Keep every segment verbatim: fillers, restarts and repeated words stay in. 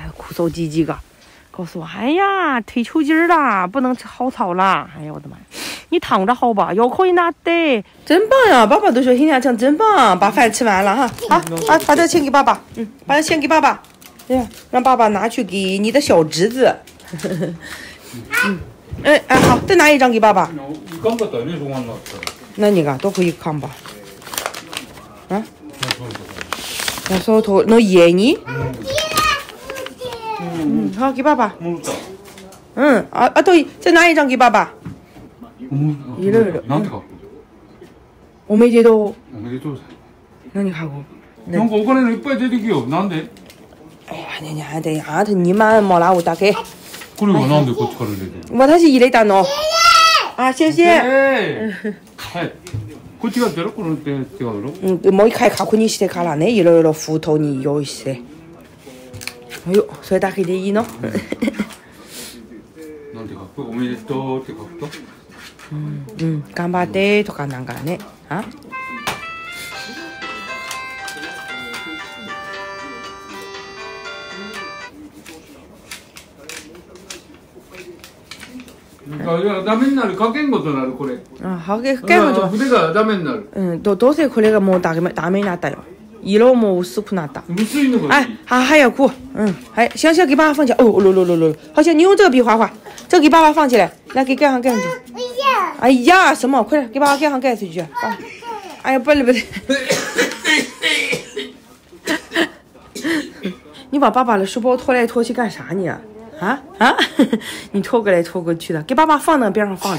哭手唧唧个，告诉我，哎呀，腿抽筋了，不能吃好草了。哎呀，我的妈呀！你躺着好吧，腰可以拿得，真棒呀！爸爸都说今天讲真棒，把饭吃完了哈。好，把把这钱给爸爸，嗯，把这钱给爸爸，对，让爸爸拿去给你的小侄子。嗯，哎哎，好，再拿一张给爸爸。那你个都可以看吧？啊？那手头能噎你？嗯，好，给爸爸。嗯，啊啊，对，再拿一张给爸爸。いろいろ。 なんて書く？ おめでとう。 おめでとう。 何書く？ なんかお金のいっぱい出てきよ。なんで？ 哎呀，你あんたあんたにまんもらうだけ。 これはなんでこっちから出てる？ 私入れたの。あ、谢谢。 はい。こっちが出るこのって違うの？ うん、もう一回確認してからね、いろいろ封筒に用意して。およ、それだけでいいの？ なんて書く？おめでとうって書くと？ うん、うん、頑張ってとかなんかね。あ？ いやダメになる書けんことになるこれ。 あ、はげ書けんこと。 筆がダメになる。 うん、どどうせこれがもうダメダメになったよ。色も薄くなった。 薄いのがいい。 哎，还还要哭，嗯，还行行，给爸爸放起来。哦，噜噜噜噜，好像你用这个笔画画，这个给爸爸放起来，来给盖上盖上去。哎呀，什么？快点给爸爸盖上盖上去。啊！哎呀，不对不对。你把爸爸的书包拖来拖去干啥你？啊啊！你拖过来拖过去的，给爸爸放那边上放着。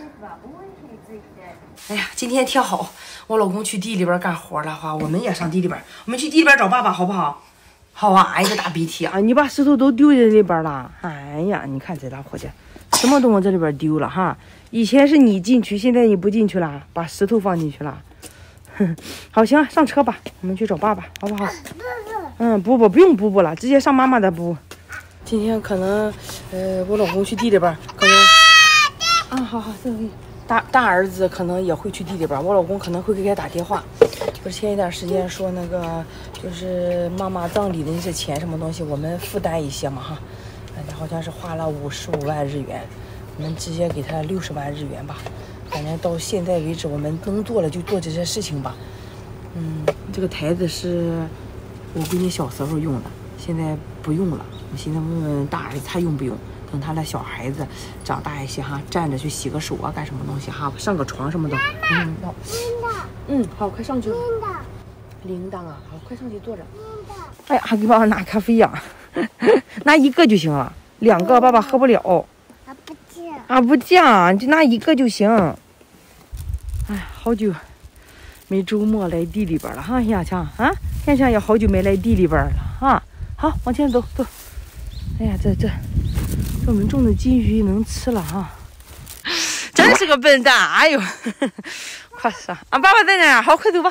哎呀，今天天好，我老公去地里边干活了话，我们也上地里边，我们去地里边找爸爸好不好？好啊！哎，个大鼻涕啊！你把石头都丢在里边了。哎呀，你看这大伙计，什么都往这里边丢了哈。以前是你进去，现在你不进去了，把石头放进去了。哼，好，行，上车吧，我们去找爸爸，好不好？嗯，不不，不用补补了，直接上妈妈的补。今天可能，呃，我老公去地里边，可能，啊，好好，这个大大儿子可能也会去地里边，我老公可能会给他打电话。不是前一段时间说那个，就是妈妈葬礼的那些钱什么东西，我们负担一些嘛哈，反正好像是花了五十五万日元，我们直接给他六十万日元吧。反正到现在为止，我们能做了就做这些事情吧。嗯，这个台子是我闺女小时候用的，现在不用了。我现在问问大儿子他用不用，等他的小孩子长大一些哈，站着去洗个手啊，干什么东西哈，上个床什么的。嗯，好。嗯，好，快上去。铃铛啊，好，快上去坐着。哎呀，还给爸爸拿咖啡呀、啊，拿一个就行了，两个爸爸喝不了。啊不犟。啊不犟，就拿一个就行。哎，好久没周末来地里边了哈，亚强啊，亚强也好久没来地里边了哈。好，往前走走。哎呀，这这这我们种的金鱼能吃了哈，真是个笨蛋！哎呦，快死啊！爸爸在哪儿？好，快走吧。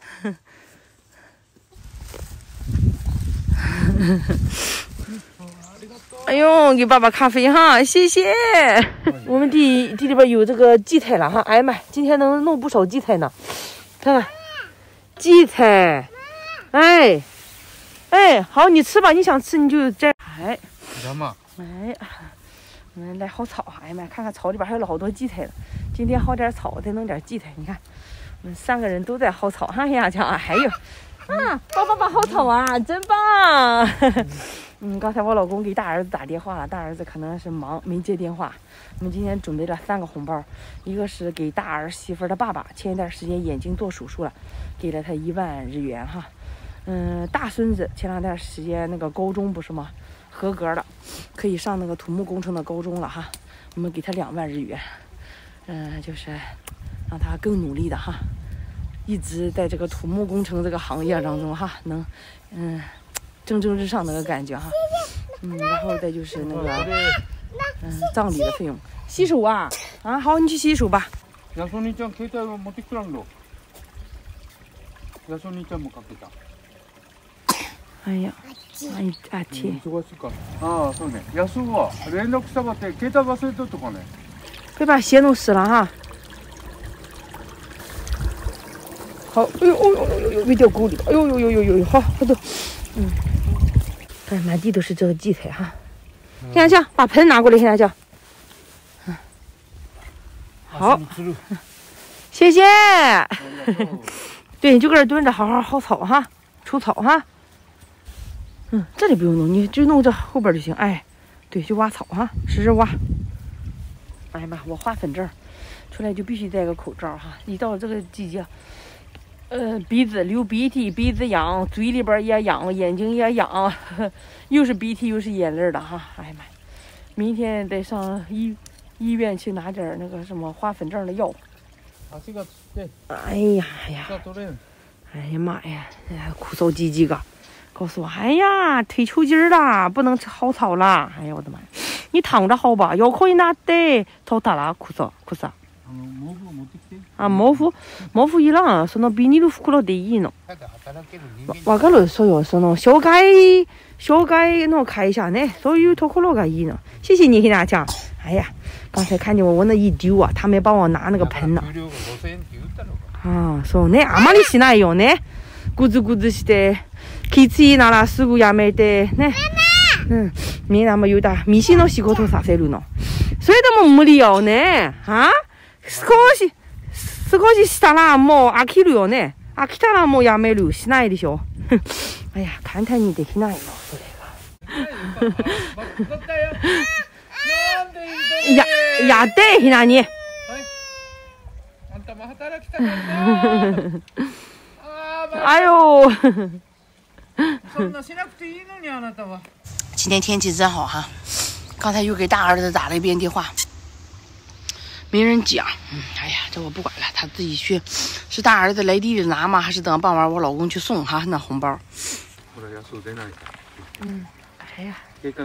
哎呦，给爸爸咖啡哈，谢谢。我们地地里边有这个荠菜了哈，哎呀妈，今天能弄不少荠菜呢。看看，荠菜，哎。哎，好，你吃吧，你想吃你就摘。哎， 什么？ 哎，我们来薅草。哎呀妈，看看草里边还有好多荠菜呢。今天薅点草，再弄点荠菜。你看，我们三个人都在薅草。哈呀，这样还有，啊，帮爸爸薅草啊，真棒！嗯，刚才我老公给大儿子打电话了，大儿子可能是忙没接电话。我们今天准备了三个红包，一个是给大儿媳妇的爸爸，前一段时间眼睛做手术了，给了他一万日元哈。嗯，大孙子前两段时间那个高中不是吗？合格了，可以上那个土木工程的高中了哈。我们给他两万日元，嗯，就是让他更努力的哈，一直在这个土木工程这个行业当中哈，能嗯蒸蒸日上那个感觉哈。嗯，然后再就是那个嗯葬礼的费用，洗手啊啊，好，你去洗手吧。 ヤソニちゃん携帯を持ってきたんだ。ヤソニちゃんもかけた。 哎呀，哎あっち。 忙しいか。ああ、そうね。ヤソは連絡したかって携帯忘れとったかね。 别把鞋弄湿了哈。好，哎呦，哦呦呦呦，没掉沟里。哎呦呦呦呦呦，好，好走。嗯， 哎，满地都是这个荠菜哈。现在叫把盆拿过来，现在叫。嗯，好，谢谢。对，你就搁这蹲着，好好薅草哈，除草哈。嗯，这里不用弄，你就弄这后边就行。哎，对，就挖草哈，使劲挖。哎呀妈，我花粉症，出来就必须戴个口罩哈。一到这个季节，呃，鼻子流鼻涕，鼻子痒，嘴里边也痒，眼睛也痒，呵呵又是鼻涕又是眼泪的哈。哎呀妈，明天得上医医院去拿点那个什么花粉症的药。哎呀呀！哎呀妈呀！哎呀，哭骚唧唧个，告诉我，哎呀，腿抽筋了，不能薅草了。哎呀，我的妈呀！你躺着薅吧，要可以拿带掏它了，哭骚哭骚。あ、毛布毛布いらん。そのビニール袋でいいの。わかる？そうよ。その障害障害の会社ね、そういうところがいいの。谢谢你，黑娜酱。哎呀，刚才看见我我那一丢啊，他没帮我拿那个盆呢。あ、そうね。あまりしないよね。ぐずぐずしてきついならすぐやめてね。うん。みんなも言うた。ミシの仕事させるの。それでも無理よね。は？少し。少ししたらもう飽きるよね。飽きたらもうやめる。しないでしょ。哎呀、簡単にできないの、それが。や、やって、ひなに。あんたも働きたかった。哎呦。そんなしなくていいのに、あなたは。今天天气真好哈，刚才又给大儿子打了一遍电话。没人讲，嗯，哎呀，这我不管了，他自己去。是大儿子来地里拿吗？还是等傍晚我老公去送哈那红包？嗯，哎呀。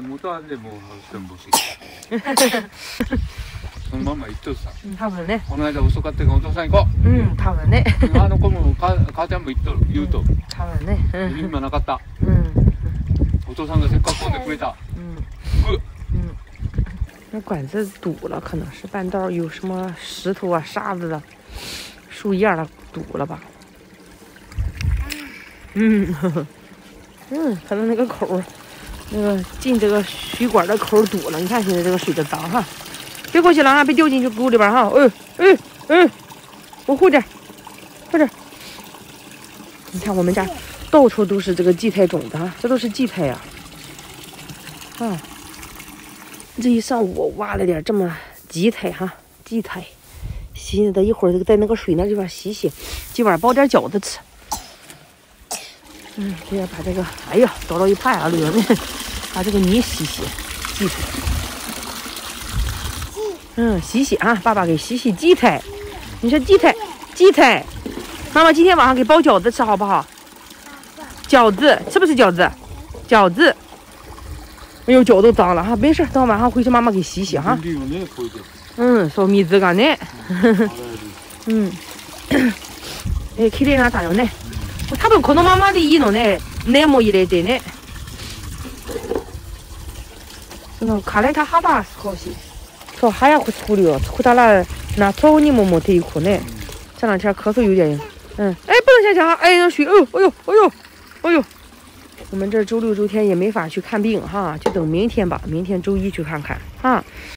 そのまま行っとるさ。 多分ね。 この間遅かったからお父さん行こう。うん、多分ね。 あの子も母ちゃんも行っとる言うと。 多分ね。 今なかった。うん。お父さんがせっかく買ってくれた。うん。 嗯。那管子堵了，可能是半道有什么石头啊、沙子的、树叶的堵了吧？嗯，呵呵嗯，可能那个口，那个进这个水管的口堵了。你看现在这个水的脏哈，别过去了啊，别掉进去沟里边哈。哎哎哎，我护点，护点。你看我们家到处都是这个荠菜种子哈，这都是荠菜呀、啊。啊。这一上午我挖了点这么荠菜哈，荠菜，洗的一会儿在那个水那地方洗洗，今晚包点饺子吃。嗯，这要把这个，哎呀，倒到一派啊，热呢，把这个泥洗洗，荠菜。嗯，洗洗啊，爸爸给洗洗荠菜。你说荠菜，荠菜，妈妈今天晚上给包饺子吃好不好？饺子是不是饺子？饺子。哎呦，脚都脏了哈，没事，等晚上回去妈妈给洗洗哈。うん、そう水がね。うん。え、綺麗なったよね。多分このままでいいのね。根も入れてね。その枯れた葉は少し。そう早く作るよ。作ったら夏にも持っていくね。这两天咳嗽有点。嗯，哎，不能下脚，哎，那水，哦，哎呦，哎呦，哎呦。我们这周六周天也没法去看病哈，就等明天吧，明天周一去看看哈。